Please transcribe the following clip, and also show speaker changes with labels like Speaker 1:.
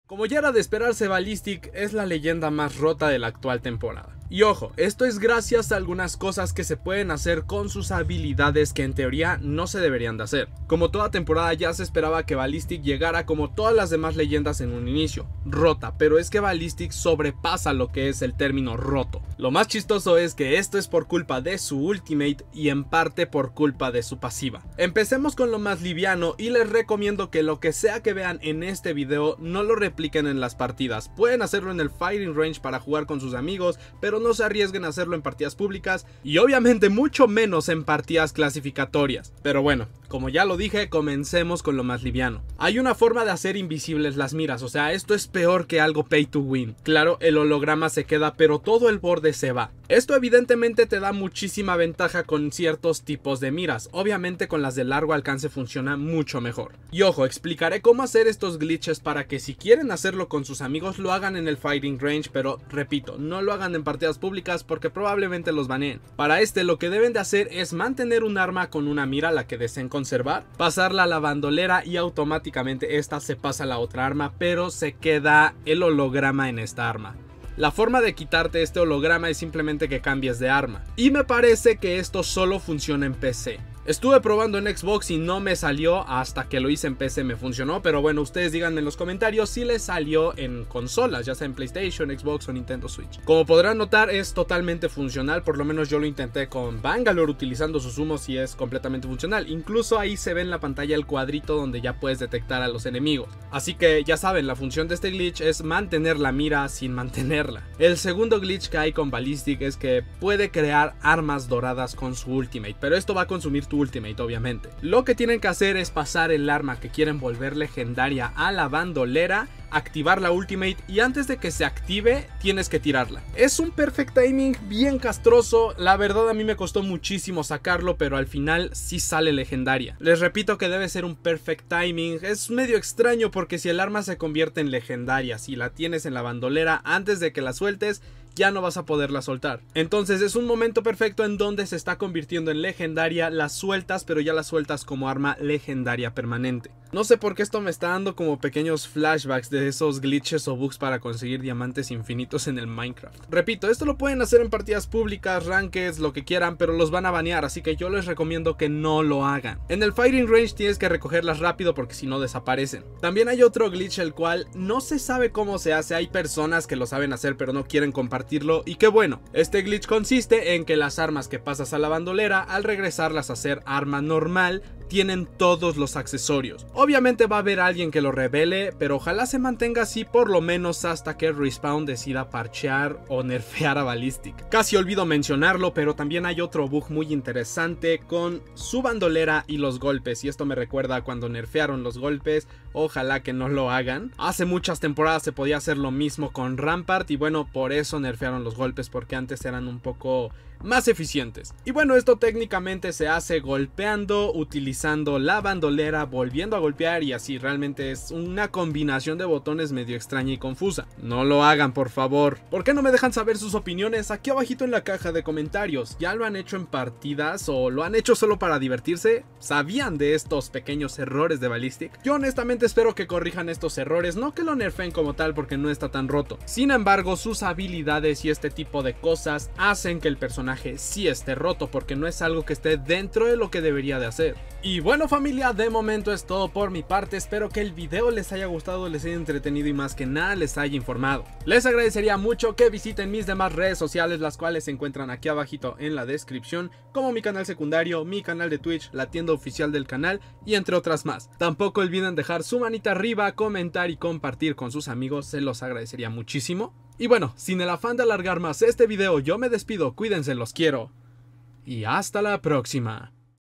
Speaker 1: Como ya era de esperarse, Ballistic es la leyenda más rota de la actual temporada. Y ojo, esto es gracias a algunas cosas que se pueden hacer con sus habilidades que en teoría no se deberían de hacer. Como toda temporada ya se esperaba que Ballistic llegara como todas las demás leyendas en un inicio, rota, pero es que Ballistic sobrepasa lo que es el término roto. Lo más chistoso es que esto es por culpa de su ultimate y en parte por culpa de su pasiva. Empecemos con lo más liviano y les recomiendo que lo que sea que vean en este video no lo repliquen en las partidas. Pueden hacerlo en el firing range para jugar con sus amigos, pero no se arriesguen a hacerlo en partidas públicas y obviamente mucho menos en partidas clasificatorias. Pero bueno, como ya lo dije, comencemos con lo más liviano. Hay una forma de hacer invisibles las miras, o sea, esto es peor que algo pay to win. Claro, el holograma se queda, pero todo el borde se va. Esto evidentemente te da muchísima ventaja con ciertos tipos de miras, obviamente con las de largo alcance funciona mucho mejor. Y ojo, explicaré cómo hacer estos glitches para que si quieren hacerlo con sus amigos lo hagan en el fighting range, pero repito, no lo hagan en partidas públicas porque probablemente los baneen. Para lo que deben de hacer es mantener un arma con una mira, la que deseen conservar, pasarla a la bandolera y automáticamente esta se pasa a la otra arma, pero se queda el holograma en esta arma. La forma de quitarte este holograma es simplemente que cambies de arma. Y me parece que esto solo funciona en PC. Estuve probando en Xbox y no me salió, hasta que lo hice en PC me funcionó, pero bueno, ustedes díganme en los comentarios si les salió en consolas, ya sea en PlayStation, Xbox o Nintendo Switch. Como podrán notar, es totalmente funcional, por lo menos yo lo intenté con Bangalore utilizando sus humos y es completamente funcional. Incluso ahí se ve en la pantalla el cuadrito donde ya puedes detectar a los enemigos. Así que ya saben, la función de este glitch es mantener la mira sin mantenerla. El segundo glitch que hay con Ballistic es que puede crear armas doradas con su ultimate, pero esto va a consumir tu ultimate obviamente. Lo que tienen que hacer es pasar el arma que quieren volver legendaria a la bandolera, activar la ultimate y antes de que se active tienes que tirarla. Es un perfect timing bien castroso, la verdad a mí me costó muchísimo sacarlo, pero al final sí sale legendaria. Les repito que debe ser un perfect timing, es medio extraño porque si el arma se convierte en legendaria, si la tienes en la bandolera antes de que la sueltes, ya no vas a poderla soltar. Entonces es un momento perfecto en donde se está convirtiendo en legendaria, la sueltas, pero ya la sueltas como arma legendaria permanente. No sé por qué esto me está dando como pequeños flashbacks de esos glitches o bugs para conseguir diamantes infinitos en el Minecraft. Repito, esto lo pueden hacer en partidas públicas, rankeds, lo que quieran, pero los van a banear, así que yo les recomiendo que no lo hagan. En el fighting range tienes que recogerlas rápido porque si no desaparecen. También hay otro glitch el cual no se sabe cómo se hace, hay personas que lo saben hacer pero no quieren compartirlo y qué bueno. Este glitch consiste en que las armas que pasas a la bandolera, al regresarlas a ser arma normal, tienen todos los accesorios. Obviamente va a haber alguien que lo revele, pero ojalá se mantenga así por lo menos hasta que Respawn decida parchear o nerfear a Ballistic. Casi olvido mencionarlo, pero también hay otro bug muy interesante con su bandolera y los golpes, y esto me recuerda a cuando nerfearon los golpes. Ojalá que no lo hagan. Hace muchas temporadas se podía hacer lo mismo con Rampart y bueno, por eso nerfearon los golpes, porque antes eran un poco más eficientes. Y bueno, esto técnicamente se hace golpeando, utilizando la bandolera, volviendo a golpear y así. Realmente es una combinación de botones medio extraña y confusa. No lo hagan, por favor. ¿Por qué no me dejan saber sus opiniones aquí abajito en la caja de comentarios? ¿Ya lo han hecho en partidas o lo han hecho solo para divertirse? ¿Sabían de estos pequeños errores de Ballistic? Yo honestamente espero que corrijan estos errores, no que lo nerfeen como tal porque no está tan roto. Sin embargo, sus habilidades y este tipo de cosas hacen que el personaje sí esté roto, porque no es algo que esté dentro de lo que debería de hacer. Y bueno familia, de momento es todo por mi parte. Espero que el video les haya gustado, les haya entretenido y más que nada les haya informado. Les agradecería mucho que visiten mis demás redes sociales, las cuales se encuentran aquí abajito en la descripción, como mi canal secundario, mi canal de Twitch, la tienda oficial del canal y entre otras más. Tampoco olviden dejar su manita arriba, comentar y compartir con sus amigos, se los agradecería muchísimo. Y bueno, sin el afán de alargar más este video, yo me despido, cuídense, los quiero y hasta la próxima.